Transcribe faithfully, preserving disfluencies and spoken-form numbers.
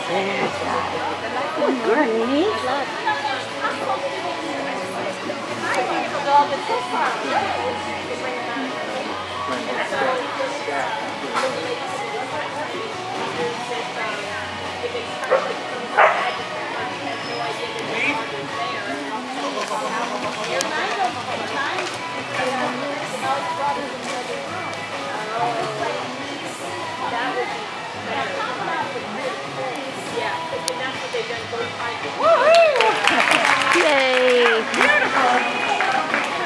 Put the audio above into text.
That's right. Oh, goodness. Yeah, and that's what they've done both times.